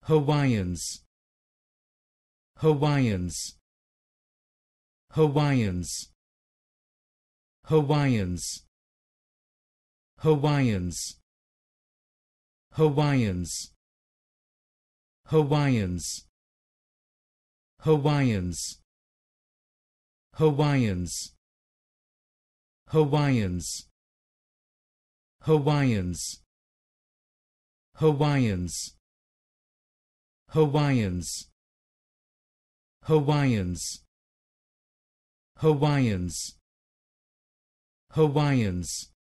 Hawaiians, Hawaiians, Hawaiians, Hawaiians, Hawaiians, Hawaiians, Hawaiians, Hawaiians, Hawaiians, Hawaiians, Hawaiians, Hawaiians, Hawaiians, Hawaiians, Hawaiians, Hawaiians,